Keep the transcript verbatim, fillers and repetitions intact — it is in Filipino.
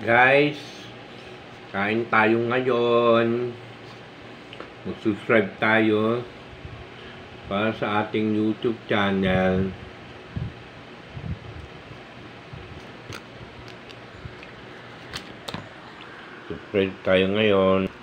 Guys, kain tayo ngayon. Mag-subscribe tayo para sa ating YouTube channel. Subscribe tayo ngayon.